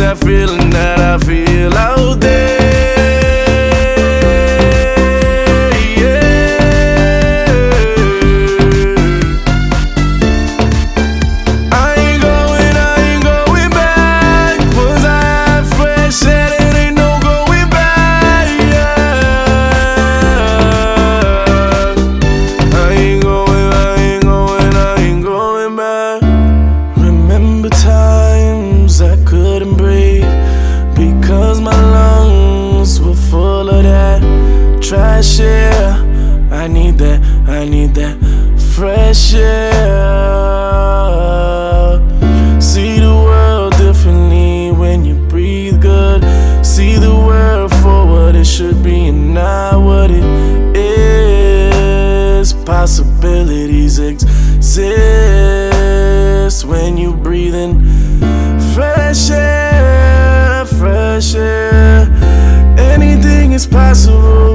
that feeling that I feel out there. Times I couldn't breathe because my lungs were full of that trash air. I need that fresh air. See the world differently when you breathe good. See the world for what it should be and not what it is. Possibilities exist when you breathe in fresh air, fresh air. Anything is possible.